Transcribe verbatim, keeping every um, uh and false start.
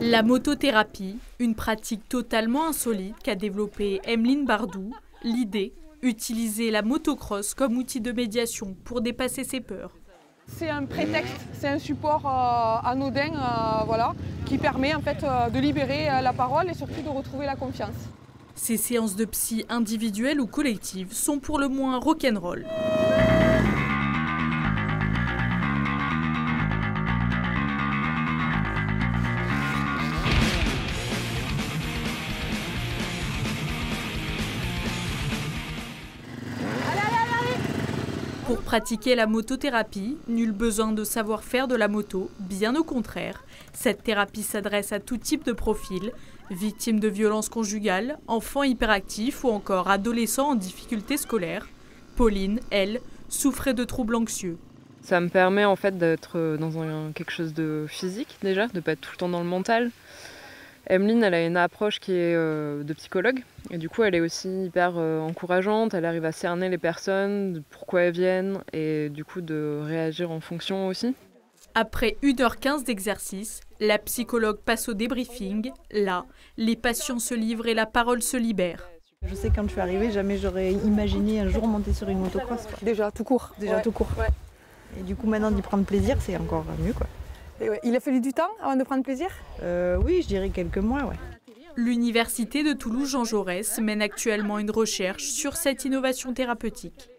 La motothérapie, une pratique totalement insolite qu'a développée Emeline Bardou. L'idée, utiliser la motocross comme outil de médiation pour dépasser ses peurs. C'est un prétexte, c'est un support euh, anodin euh, voilà, qui permet en fait, euh, de libérer euh, la parole et surtout de retrouver la confiance. Ces séances de psy individuelles ou collectives sont pour le moins rock'n'roll. Pour pratiquer la motothérapie, nul besoin de savoir faire de la moto, bien au contraire. Cette thérapie s'adresse à tout type de profil, victimes de violences conjugales, enfants hyperactifs ou encore adolescents en difficulté scolaire. Pauline, elle, souffrait de troubles anxieux. Ça me permet en fait d'être dans un, quelque chose de physique déjà, de ne pas être tout le temps dans le mental. Emeline, elle a une approche qui est euh, de psychologue et du coup elle est aussi hyper euh, encourageante, elle arrive à cerner les personnes, de pourquoi elles viennent et du coup de réagir en fonction aussi. Après une heure quinze d'exercice, la psychologue passe au débriefing. Là, les patients se livrent et la parole se libère. Je sais que quand je suis arrivée, jamais j'aurais imaginé un jour monter sur une motocross. Quoi. Déjà tout court. Déjà ouais. tout court. Ouais. Et du coup maintenant d'y prendre plaisir, c'est encore mieux quoi. Et ouais. Il a fallu du temps avant de prendre plaisir euh, Oui, je dirais quelques mois, ouais. L'université de Toulouse Jean Jaurès mène actuellement une recherche sur cette innovation thérapeutique.